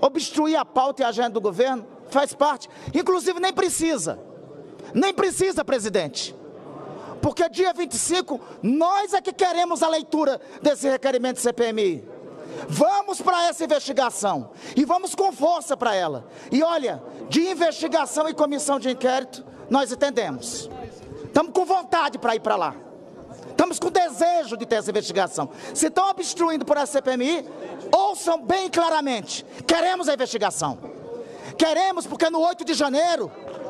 obstruir a pauta e a agenda do governo, faz parte. Inclusive nem precisa, presidente. Porque dia 25, nós é que queremos a leitura desse requerimento de CPMI. Vamos para essa investigação e vamos com força para ela. E olha, de investigação e comissão de inquérito, nós entendemos. Estamos com vontade para ir para lá. Estamos com desejo de ter essa investigação. Se estão obstruindo por essa CPMI, ouçam bem claramente. Queremos a investigação. Queremos porque no 8 de janeiro,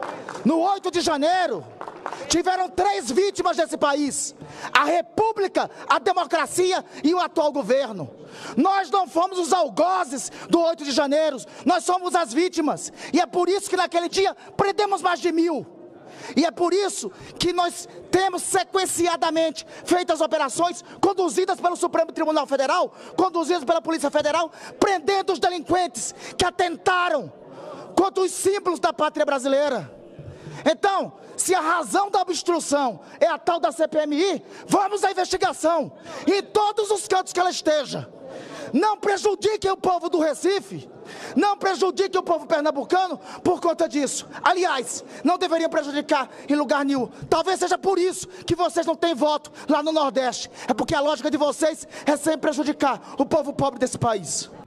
tiveram 3 vítimas desse país: a República, a democracia e o atual governo. Nós não fomos os algozes do 8 de janeiro, nós somos as vítimas. E é por isso que naquele dia prendemos mais de 1000. E é por isso que nós temos sequenciadamente feito as operações conduzidas pelo Supremo Tribunal Federal, conduzidas pela Polícia Federal, prendendo os delinquentes que atentaram contra os símbolos da pátria brasileira. Então, se a razão da obstrução é a tal da CPMI, vamos à investigação, em todos os cantos que ela esteja. Não prejudiquem o povo do Recife, não prejudiquem o povo pernambucano por conta disso. Aliás, não deveriam prejudicar em lugar nenhum. Talvez seja por isso que vocês não têm voto lá no Nordeste. É porque a lógica de vocês é sempre prejudicar o povo pobre desse país.